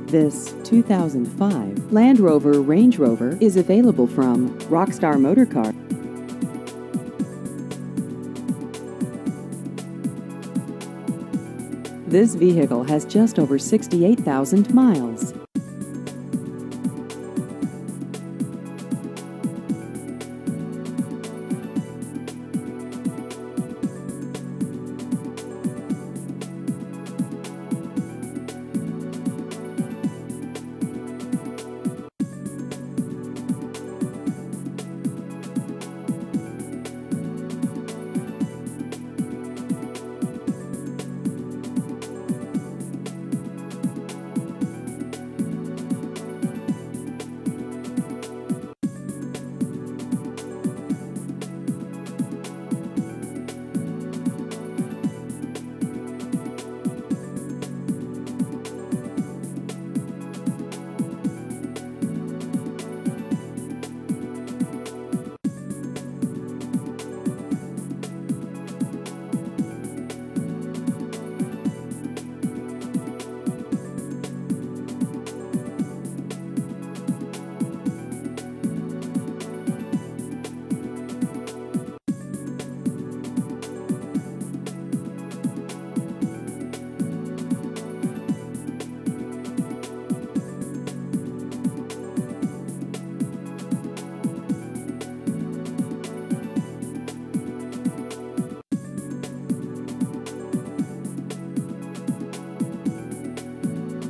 This 2005 Land Rover Range Rover is available from Rockstar Motor Car. This vehicle has just over 68,000 miles.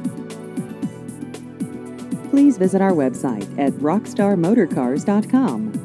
Please visit our website at rockstarmotorcars.com.